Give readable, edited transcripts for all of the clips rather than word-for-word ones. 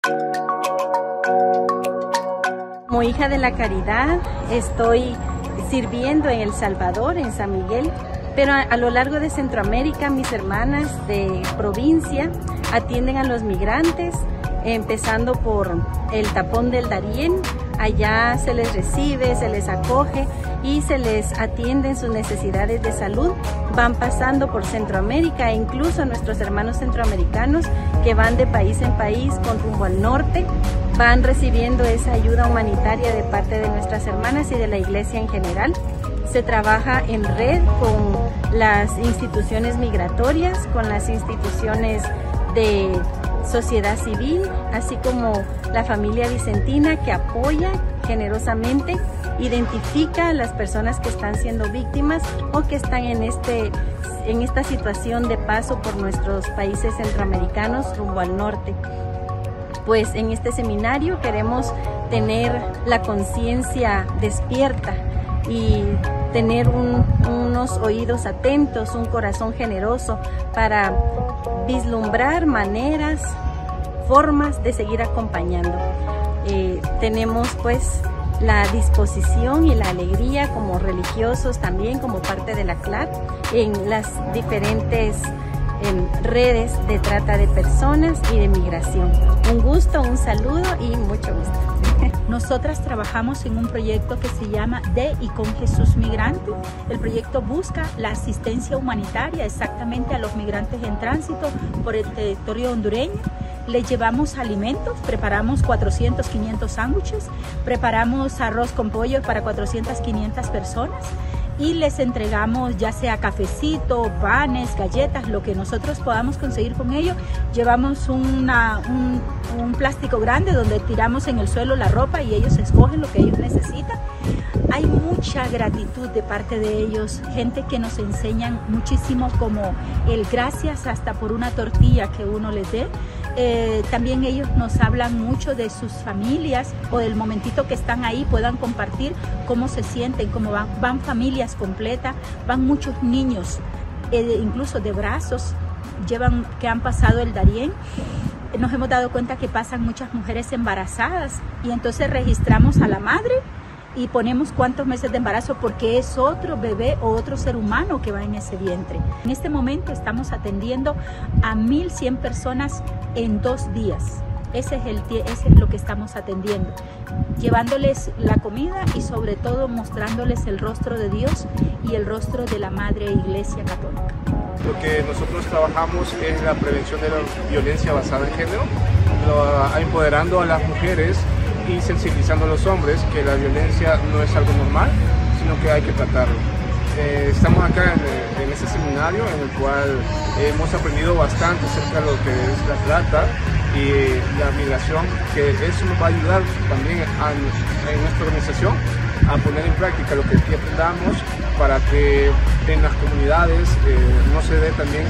Como hija de la caridad, estoy sirviendo en El Salvador, en San Miguel, pero a lo largo de Centroamérica, mis hermanas de provincia atienden a los migrantes, empezando por el Tapón del Darién. Allá se les recibe, se les acoge y se les atiende en sus necesidades de salud. Van pasando por Centroamérica e incluso nuestros hermanos centroamericanos que van de país en país con rumbo al norte, van recibiendo esa ayuda humanitaria de parte de nuestras hermanas y de la iglesia en general. Se trabaja en red con las instituciones migratorias, con las instituciones de sociedad civil, así como la familia vicentina que apoya generosamente, identifica a las personas que están siendo víctimas o que están en esta situación de paso por nuestros países centroamericanos rumbo al norte. Pues en este seminario queremos tener la conciencia despierta y tener unos oídos atentos, un corazón generoso para vislumbrar maneras, formas de seguir acompañando. Tenemos pues la disposición y la alegría como religiosos también, como parte de la CLAD, en las diferentes redes de trata de personas y de migración. Un gusto, un saludo y mucho gusto. Nosotras trabajamos en un proyecto que se llama De y con Jesús Migrante. El proyecto busca la asistencia humanitaria exactamente a los migrantes en tránsito por el territorio hondureño. Les llevamos alimentos, preparamos 400, 500 sándwiches, preparamos arroz con pollo para 400, 500 personas y les entregamos ya sea cafecito, panes, galletas, lo que nosotros podamos conseguir con ellos. Llevamos un plástico grande donde tiramos en el suelo la ropa y ellos escogen lo que ellos necesitan. Hay mucha gratitud de parte de ellos, gente que nos enseñan muchísimo, como el gracias hasta por una tortilla que uno les dé. También ellos nos hablan mucho de sus familias o del momentito que están ahí, puedan compartir cómo se sienten, cómo van familias completas, van muchos niños, incluso de brazos, que han pasado el Darién. Nos hemos dado cuenta que pasan muchas mujeres embarazadas y entonces registramos a la madre y ponemos cuántos meses de embarazo porque es otro bebé o otro ser humano que va en ese vientre. En este momento estamos atendiendo a 1.100 personas en 2 días. Ese es lo que estamos atendiendo, llevándoles la comida y sobre todo mostrándoles el rostro de Dios y el rostro de la Madre Iglesia Católica. Lo que nosotros trabajamos es la prevención de la violencia basada en género, empoderando a las mujeres y sensibilizando a los hombres que la violencia no es algo normal, sino que hay que tratarlo. Estamos acá en este seminario en el cual hemos aprendido bastante acerca de lo que es la trata y la migración, que eso nos va a ayudar también en nuestra organización a poner en práctica lo que aquí aprendamos para que en las comunidades no se dé también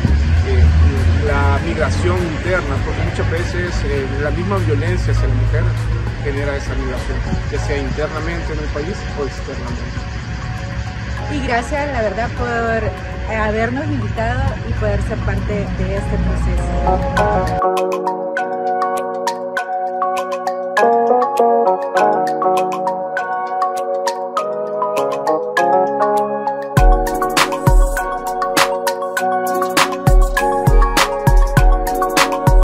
la migración interna, porque muchas veces la misma violencia hacia la mujer genera esa migración, ya sea internamente en el país o externamente. Y gracias, la verdad, por habernos invitado y poder ser parte de este proceso.